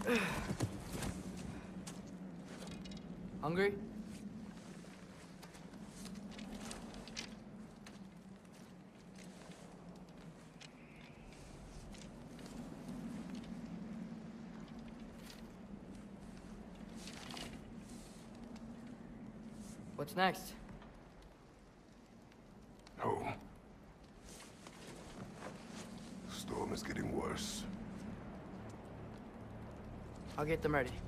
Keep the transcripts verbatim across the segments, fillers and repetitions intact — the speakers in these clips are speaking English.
Hungry? What's next? Home. Storm is getting worse. I'll get them ready.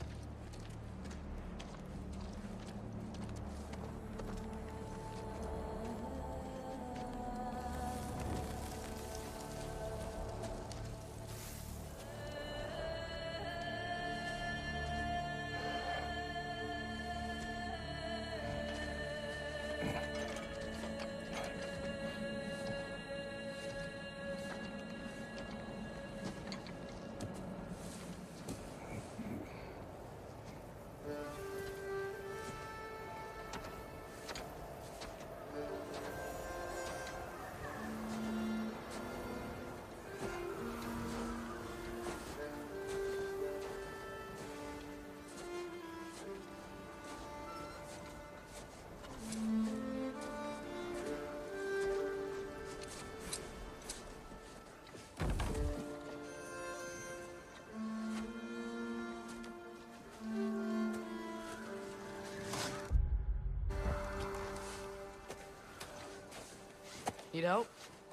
Need help?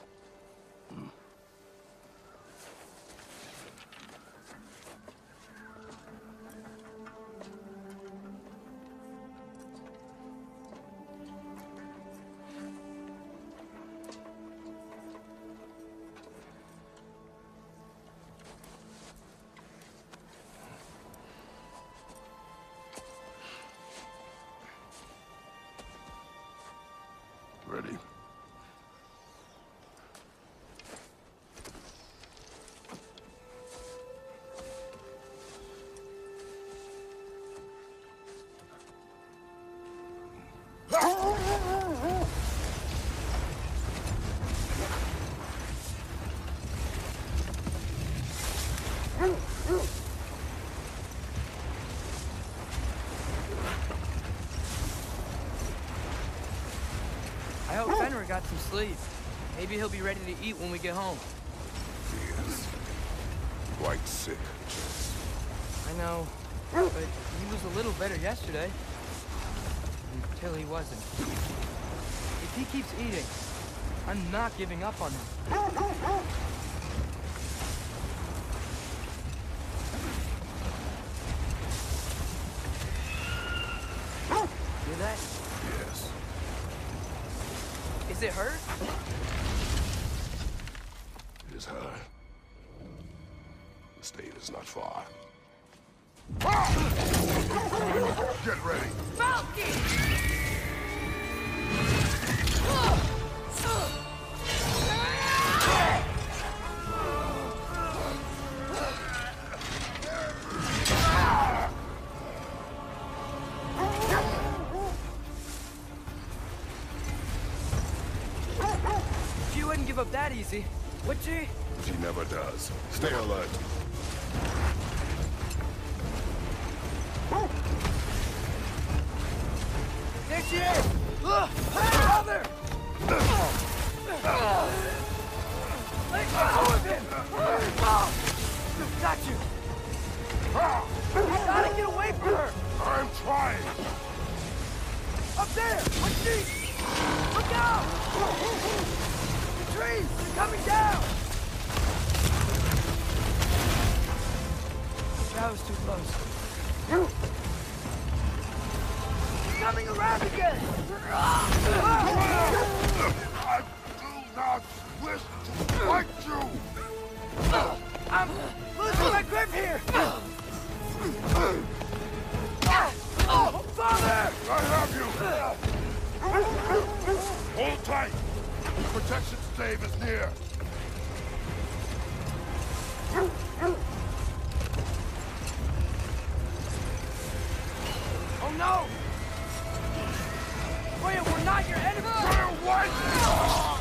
Ready? I hope Fenrir got some sleep. Maybe he'll be ready to eat when we get home. He is quite sick, Jess. I know, but he was a little better yesterday. Until he wasn't. If he keeps eating, I'm not giving up on him. Hear that? Yes. Is it hurt? It is her. The state is not far. Get ready! Falky! She wouldn't give up that easy, would she? She never does. Stay alert. There she is! Look! Father! Let go of him! Got you! You gotta get away from her! I'm trying! Up there! On sheet! Look out! The trees! They're coming down! That was too close. Coming around again! I do not wish to fight you! I'm losing my grip here! Oh, Father! I have you! Hold tight! The protection stave is near! Oh no! Freya, we're not your enemy! Freya, what?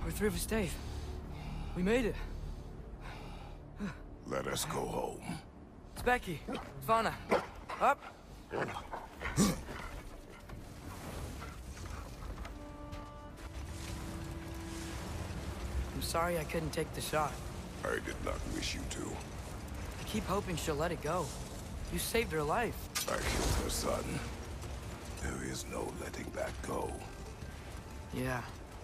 We're through with Stave. We made it. Let us go home. It's Becky. Fauna. Up. I'm sorry I couldn't take the shot. I did not wish you to. I keep hoping she'll let it go. You saved her life. I killed her son. There is no letting that go. Yeah.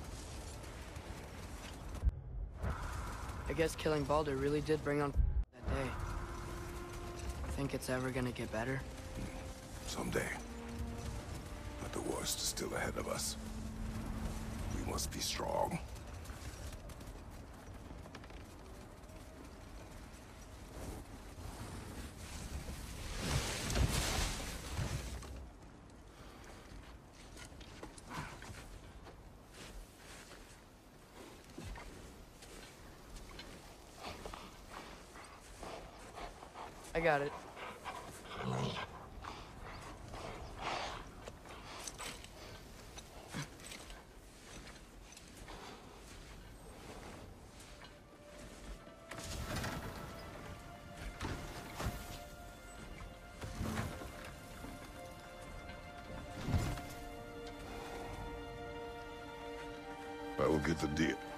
I guess killing Baldur really did bring on that day. Think it's ever gonna get better? Someday. But the worst is still ahead of us. We must be strong. I got it. I will get the deal.